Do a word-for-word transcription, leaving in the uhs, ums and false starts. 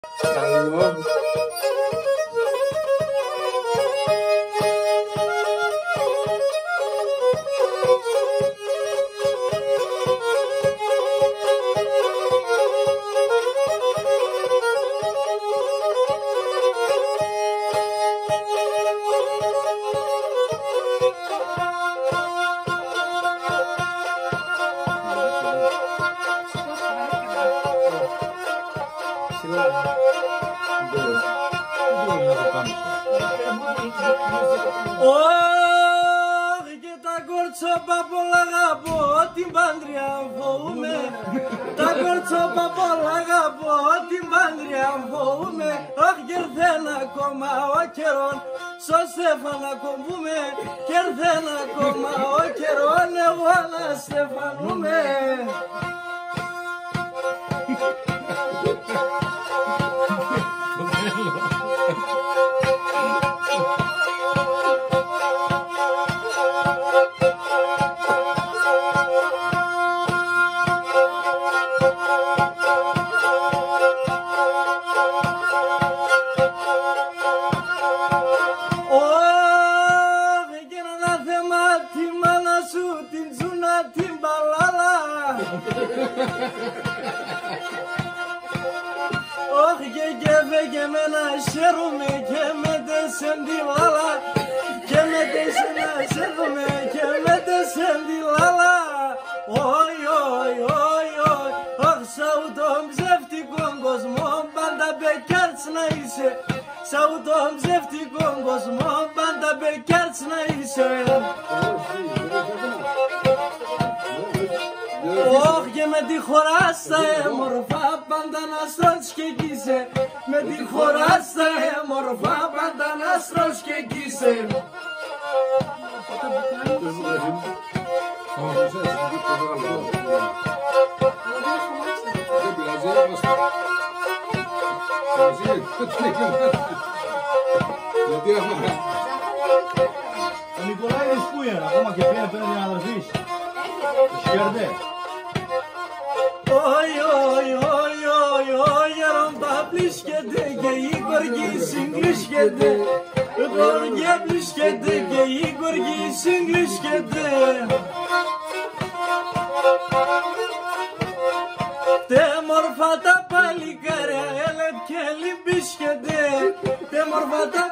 Όχι και τα κορτσόπα πολλά αγαπώ, την πάντρια φοβούμαι. Τα κορτσόπα πολλά αγαπώ, την πάντρια φοβούμαι. Όχι και έρθεν ακόμα ο καιρόν, στο στέφανα κομπούμε. Και έρθεν ακόμα ο καιρόν, εγώ να στεφανούμε. Όχι και κέφε και εμένα χαίρομαι και με τέσσερ τη λάλα. Και με τέσσερ να χαίρομαι και με τέσσερ τη λάλα. Ωι, ωι, ωι, ωι, όχι σ' αυτόν ψεύτικον κόσμο πάντα μπεκιάρτς να είσαι. Σ' αυτόν ψεύτικον κόσμο πάντα μπεκιάρτς να είσαι. Όχι και με τη χώρα στα έμορφα πάντα να στρώσει και κοίσε. Με τη χώρα στα έμορφα πάντα να στρώσει και κοίσε. Ο Νικολάηδης που είναι, ακόμα και πήρε πέρα να αδερφείς. Σκέρδε. Ωι, ωι, ωι, ωι, ωι, ρόμπα πλήσκεται και η κοργή συγκλήσκεται. Κοργέ πλήσκεται και η κοργή συγκλήσκεται. Τε μορφά τα παλικάρια έλεπ και λυμπίσκεται. Τε μορφά τα